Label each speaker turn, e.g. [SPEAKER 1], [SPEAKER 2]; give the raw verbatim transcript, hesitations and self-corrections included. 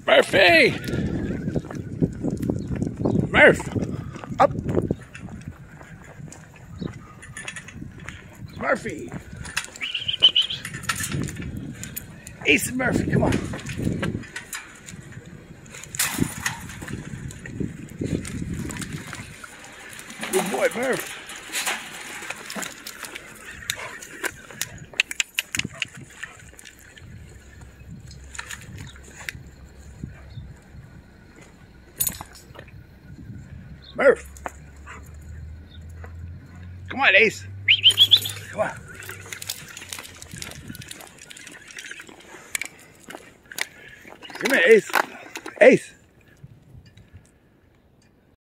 [SPEAKER 1] Murphy! Murph! Up! Murphy! Ace and Murphy, come on. Good boy, Murph. Murph. Come on, Ace. Come on. Come here, Ace. Ace.